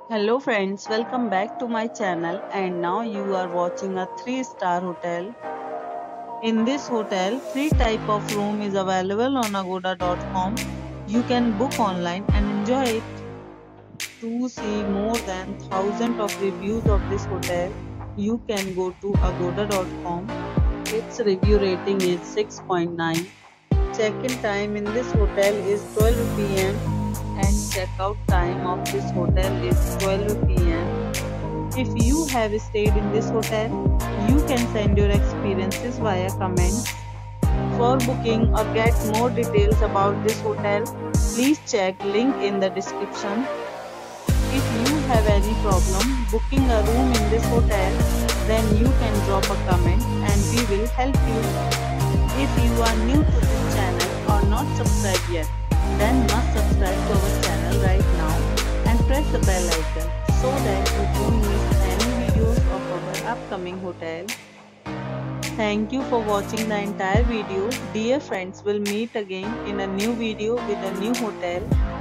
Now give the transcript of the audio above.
Hello friends, welcome back to my channel and now you are watching a 3-star hotel. In this hotel, three type of room is available on agoda.com. You can book online and enjoy it. To see more than thousands of reviews of this hotel, you can go to agoda.com. Its review rating is 6.9. Check-in time in this hotel is 12 p.m. and check-out time of this hotel is 12 p.m. If you have stayed in this hotel, you can send your experiences via comments. For booking or get more details about this hotel, please check link in the description. If you have any problem booking a room in this hotel, then you can drop a comment and we will help you. If you are new to this channel or not subscribed yet, then must subscribe to our channel right now and press the bell icon so that you don't miss any videos of our upcoming hotel. Thank you for watching the entire video. Dear friends, we'll meet again in a new video with a new hotel.